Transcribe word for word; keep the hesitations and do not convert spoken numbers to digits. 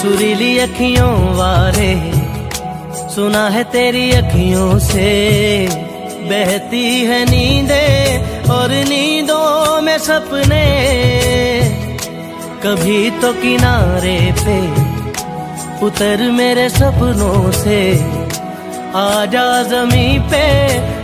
सुरीली अखियों वारे, सुना है तेरी अखियों से बहती है नींदें और नींदों में सपने। कभी तो किनारे पे उतर मेरे सपनों से, आजा ज़मीं पे